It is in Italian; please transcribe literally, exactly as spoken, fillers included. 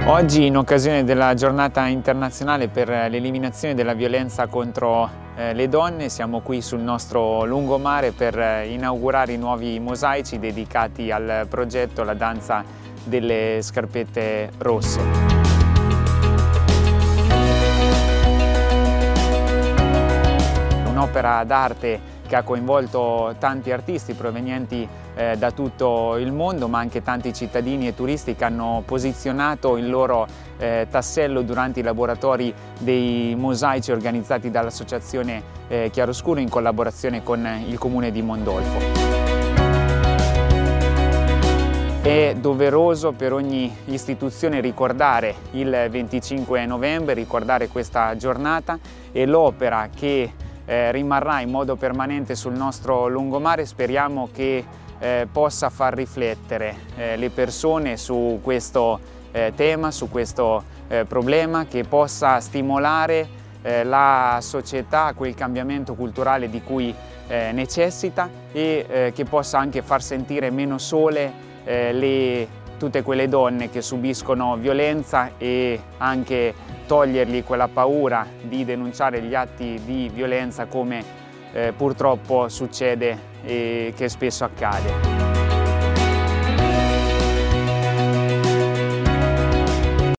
Oggi, in occasione della giornata internazionale per l'eliminazione della violenza contro eh, le donne, siamo qui sul nostro lungomare per eh, inaugurare i nuovi mosaici dedicati al progetto La danza delle scarpette rosse. Un'opera d'arte che ha coinvolto tanti artisti provenienti eh, da tutto il mondo, ma anche tanti cittadini e turisti che hanno posizionato il loro eh, tassello durante i laboratori dei mosaici organizzati dall'Associazione eh, Chiaroscuro in collaborazione con il Comune di Mondolfo. È doveroso per ogni istituzione ricordare il venticinque novembre, ricordare questa giornata, e l'opera che Eh, rimarrà in modo permanente sul nostro lungomare speriamo che eh, possa far riflettere eh, le persone su questo eh, tema, su questo eh, problema, che possa stimolare eh, la società a quel cambiamento culturale di cui eh, necessita e eh, che possa anche far sentire meno sole eh, le, tutte quelle donne che subiscono violenza e anche togliergli quella paura di denunciare gli atti di violenza come eh, purtroppo succede e che spesso accade.